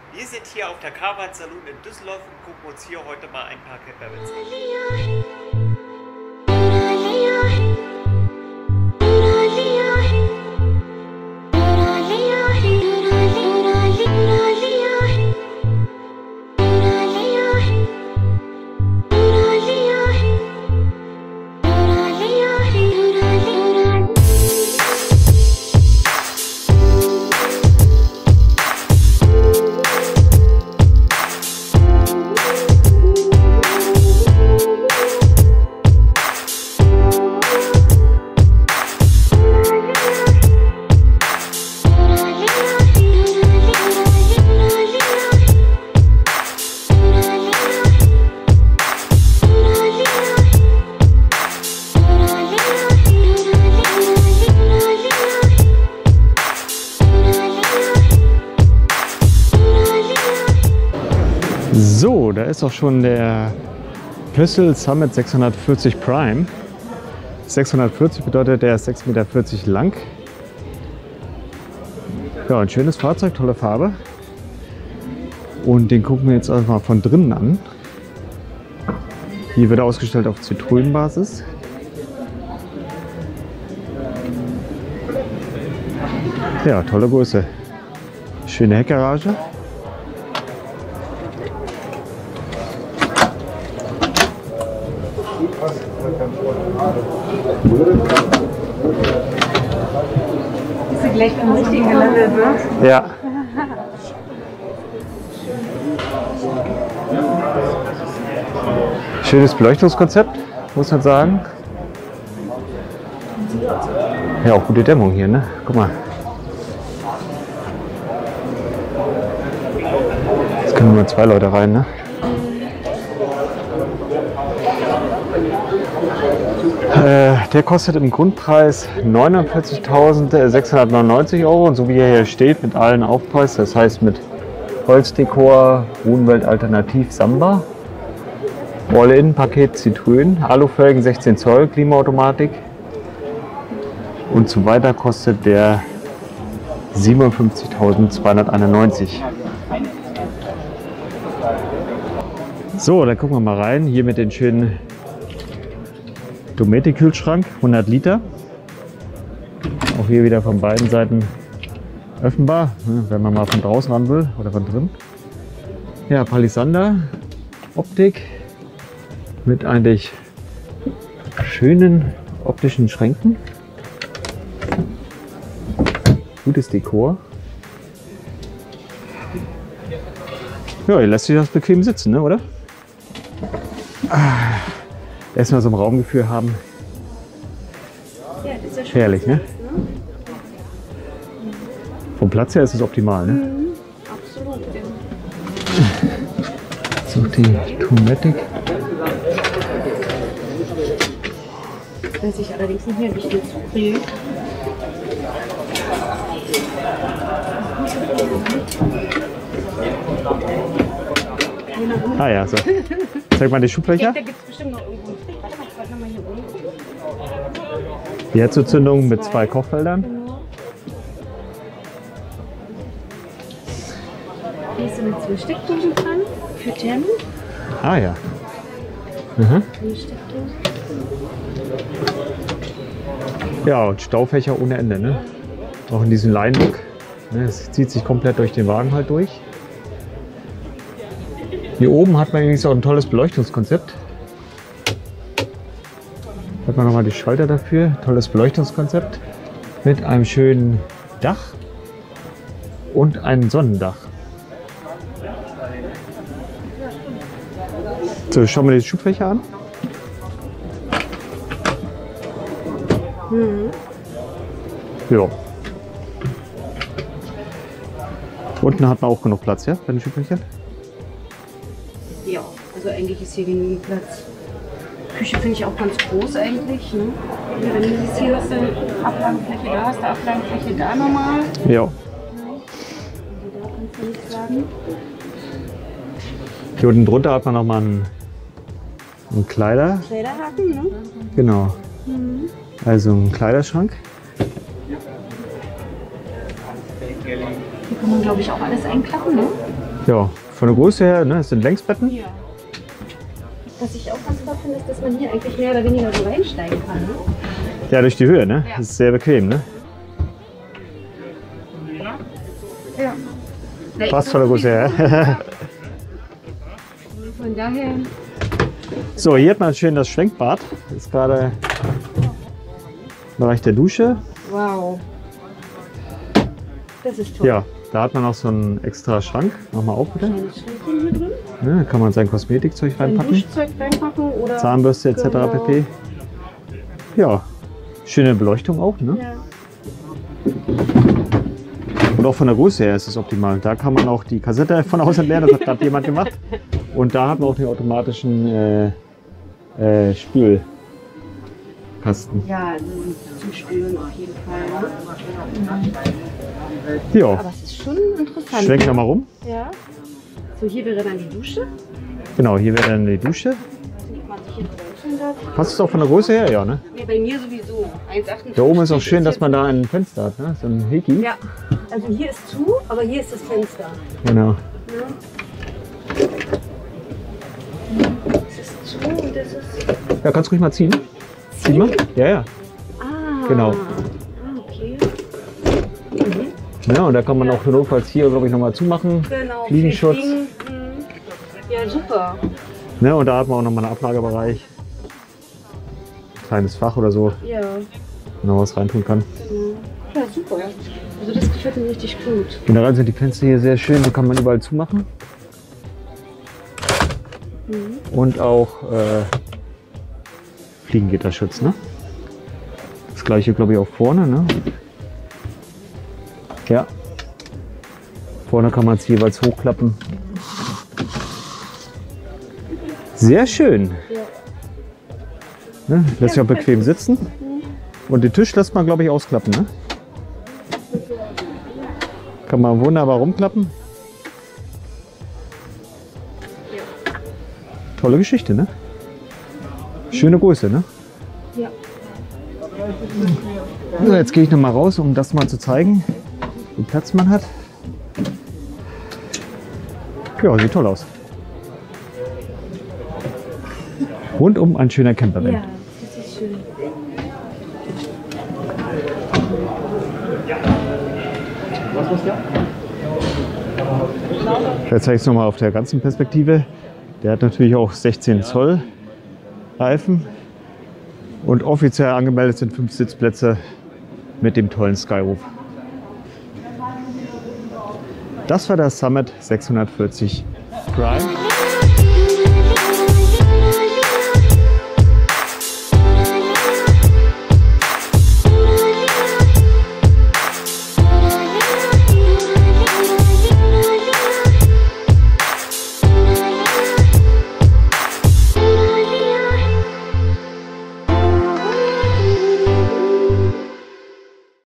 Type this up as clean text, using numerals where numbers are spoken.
Wir sind hier auf der Carvat Saloon in Düsseldorf und gucken uns hier heute mal ein paar Campervans an. So, da ist auch schon der Pössl Summit 640 Prime. 640 bedeutet, der ist 6,40 Meter lang. Ja, ein schönes Fahrzeug, tolle Farbe. Und den gucken wir jetzt einfach mal von drinnen an. Hier wird er ausgestellt auf Zitrönenbasis. Ja, tolle Größe. Schöne Heckgarage. Ist sie gleich beim richtigen gelandet, ne? Ja. Schönes Beleuchtungskonzept, muss man sagen. Ja, auch gute Dämmung hier, ne? Guck mal. Jetzt können nur 2 Leute rein, ne? Der kostet im Grundpreis 49.699 € und so wie er hier steht mit allen Aufpreis, das heißt mit Holzdekor, Wohnwelt Alternativ Samba, All-In-Paket Citroën, Alufelgen 16 Zoll, Klimaautomatik und so weiter kostet der 57.291 €. So, dann gucken wir mal rein, hier mit den schönen Dometic-Kühlschrank, 100 Liter. Auch hier wieder von beiden Seiten öffnbar, wenn man mal von draußen ran will oder von drin. Ja, Palisander Optik mit eigentlich schönen optischen Schränken. Gutes Dekor. Ja, hier lässt sich das bequem sitzen, ne, oder? Erstmal so ein Raumgefühl haben. Ja, das ist ja schön. Herrlich, ne? Vom Platz her ist es optimal, ne? Absolut. So, die Dometic. Weiß ich allerdings nicht mehr, wie viel zu kriegen. Ah ja, so. Zeig mal die Schubfläche. Da gibt es bestimmt noch irgendwo. Warte mal, ich wollte noch mal hier oben gucken. Die Herzzuzündung mit 2 Kochfeldern. Genau. Hier sind 2 Steckdosen dran für Thermen. Ah ja. Mhm. Eine Steckdose. Ja, und Staufächer ohne Ende, ne? Auch in diesem Line-Look. Ne, es zieht sich komplett durch den Wagen halt durch. Hier oben hat man übrigens auch ein tolles Beleuchtungskonzept. Hat man nochmal die Schalter dafür. Tolles Beleuchtungskonzept mit einem schönen Dach und einem Sonnendach. So, schauen wir die Schubfläche an. Ja. Unten hat man auch genug Platz, ja, bei den Schubflächen? Ja, also eigentlich ist hier genügend Platz. Küche finde ich auch ganz groß eigentlich. Ne? Wenn du siehst, hier hast du Ablagenfläche, da hast du Ablagenfläche, da nochmal. Ja. Also da kannst du nichts sagen. Hier unten drunter hat man nochmal einen Kleiderhaken, ne? Genau. Also ein Kleiderschrank. Hier kann man, glaube ich, auch alles einklappen, ne? Ja, von der Größe her, ne, es sind Längsbetten. Ja. Was ich auch ganz toll finde, ist, dass man hier eigentlich mehr oder weniger so reinsteigen kann. Ne? Ja, durch die Höhe, ne? Ja. Das ist sehr bequem, ne? Ja. Passt von der Größe her. Von daher. So, hier hat man schön das Schwenkbad. Das ist gerade im Bereich der Dusche. Wow. Das ist toll. Ja, da hat man auch so einen extra Schrank. Mach mal auf, bitte. Kleines Schränkchen hier drin. Ja, da kann man sein Kosmetikzeug Ein reinpacken. Duschzeug reinpacken oder. Zahnbürste etc. Genau. pp. Ja, schöne Beleuchtung auch, ne? Ja. Und auch von der Größe her ist es optimal. Da kann man auch die Kassette von außen entleeren, das hat gerade jemand gemacht. Und da hat man auch den automatischen Spülkasten. Ja, zum Spülen auf jeden Fall. Ja, Aber es ist schon interessant. schwenk nochmal rum. Ja. So, hier wäre dann die Dusche. Genau, hier wäre dann die Dusche. Ob man sich hier wünschen darf. Passt es auch von der Größe her? Ja, ne? Nee, bei mir sowieso. 1,58. Da oben ist auch schön, dass jetzt- man da ein Fenster hat, ne? So ein Heki. Ja, also hier ist zu, aber hier ist das Fenster. Genau. Ja. Das ist zu und das ist. Ja, kannst ruhig mal ziehen. Zieh mal. Ja, ja. Ah. Genau. Ah, okay. Ja, und da kann man auch notfalls hier, glaube ich, nochmal zumachen. Genau. Fliegenschutz. für Fliegen. Mhm. Ja, super. Ne? Und da hat man auch nochmal einen Ablagebereich. Kleines Fach oder so, Ja, wo man was reintun kann. genau. Ja, super. Also das gefällt mir richtig gut. Generell sind die Fenster hier sehr schön, so kann man überall zumachen. Und auch Fliegengitterschutz, ne? Das gleiche, glaube ich, auch vorne, ne? Ja. Vorne kann man es jeweils hochklappen. Sehr schön. Ja. Ne? Lässt sich auch bequem sitzen. Und den Tisch lässt man, glaube ich, ausklappen, ne? Kann man wunderbar rumklappen. Tolle Geschichte, ne? Schöne Größe, ne? Ja. So, jetzt gehe ich noch mal raus, um das mal zu zeigen, wie Platz man hat. Ja, sieht toll aus. Rundum ein schöner Campervan. Ja, das ist schön. Jetzt zeige ich es nochmal auf der ganzen Perspektive. Der hat natürlich auch 16 Zoll Reifen und offiziell angemeldet sind 5 Sitzplätze mit dem tollen Skyroof. Das war der Summit 640 Prime.